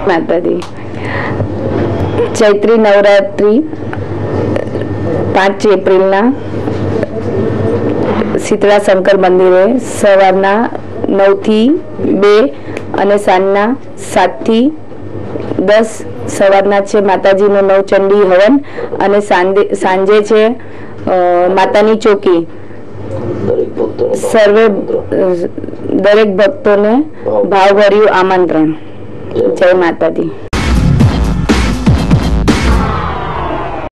માતાજી. ચૈત્રી નવરાત્રી 5 એપ્રિલના શીતળા શંકર મંદિરે સવારના 9 થી 2 અને સાંજના 7 થી 10 સવારના છે માતાજીનો નવચંડી હવન અને સાંજે છે માતાની ચોકી. સર્વે દરેક ભક્તોને ભાવભર્યું આમંત્રણ. જય માતાજી.